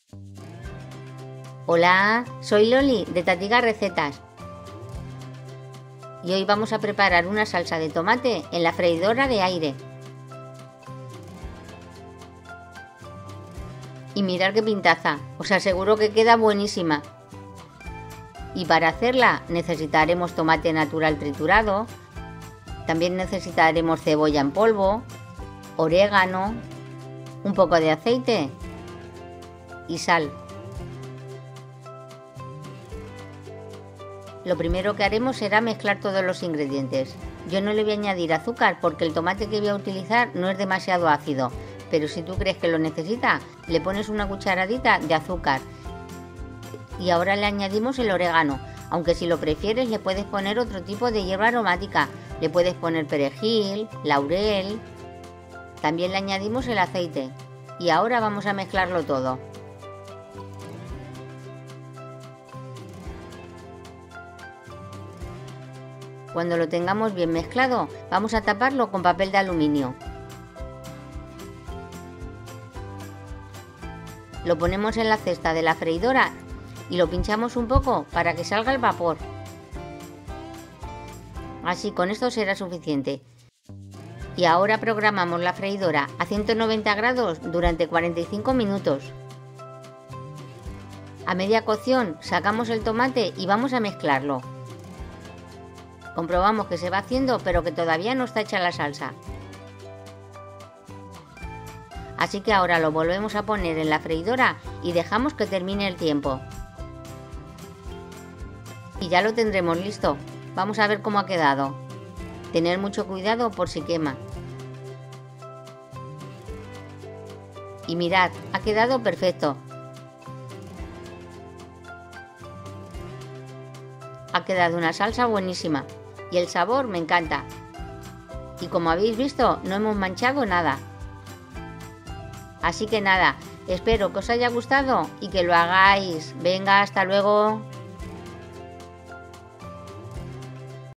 Hola, soy Loli de Tatiga Recetas y hoy vamos a preparar una salsa de tomate en la freidora de aire. Y mirad qué pintaza, os aseguro que queda buenísima. Y para hacerla necesitaremos tomate natural triturado, también necesitaremos cebolla en polvo, orégano, un poco de aceite y sal. Lo primero que haremos será mezclar todos los ingredientes. Yo no le voy a añadir azúcar porque el tomate que voy a utilizar no es demasiado ácido, pero si tú crees que lo necesita, le pones una cucharadita de azúcar. Y ahora le añadimos el orégano, aunque si lo prefieres le puedes poner otro tipo de hierba aromática, le puedes poner perejil, laurel. También le añadimos el aceite y ahora vamos a mezclarlo todo. Cuando lo tengamos bien mezclado, vamos a taparlo con papel de aluminio. Lo ponemos en la cesta de la freidora y lo pinchamos un poco para que salga el vapor. Así, con esto será suficiente. Y ahora programamos la freidora a 190 grados durante 45 minutos. A media cocción sacamos el tomate y vamos a mezclarlo. Comprobamos que se va haciendo, pero que todavía no está hecha la salsa. Así que ahora lo volvemos a poner en la freidora y dejamos que termine el tiempo. Y ya lo tendremos listo. Vamos a ver cómo ha quedado. Tener mucho cuidado por si quema. Y mirad, ha quedado perfecto. Ha quedado una salsa buenísima y el sabor me encanta. Y como habéis visto, no hemos manchado nada. Así que nada, espero que os haya gustado y que lo hagáis. Venga, hasta luego.